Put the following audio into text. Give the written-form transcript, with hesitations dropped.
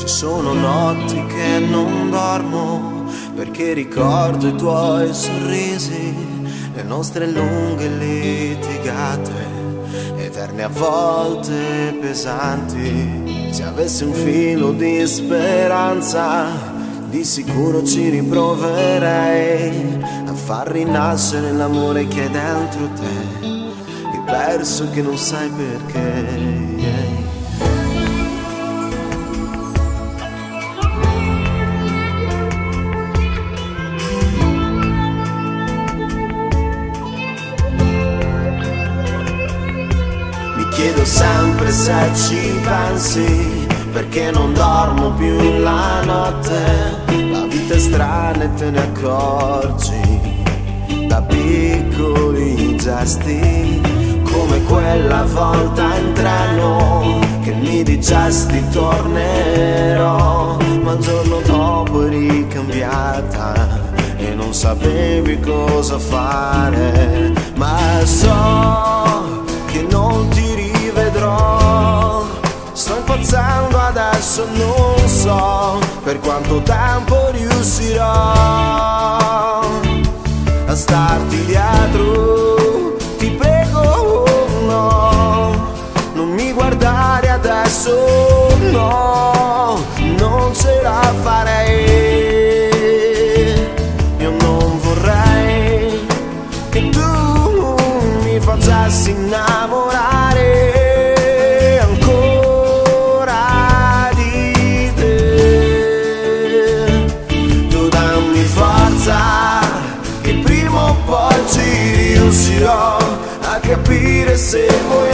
Sono notti che non dormo perché ricordo i tuoi sorrisi, le nostre lunghe litigate, eterne a volte pesanti. Se avessi un filo di speranza, di sicuro ci riproverei a far rinascere l'amore che è dentro te, che perso che non sai perché. Chiedo sempre se ci pensi, perché non dormo più la notte. La vita è strana e te ne accorgi da piccoli gesti, come quella volta in treno che mi dicesti tornerò, ma il giorno dopo eri cambiata e non sapevi cosa fare. Ma so che non ti rivedrò, sto impazzendo adesso, non so per quanto tempo riuscirò a starti dietro. Ti prego, no, non mi guardare adesso, no, non ce la farei. Io non vorrei che tu mi facessi innamorare ancora di te. Tu dammi forza, che prima o poi ci riuscirò a capire se vuoi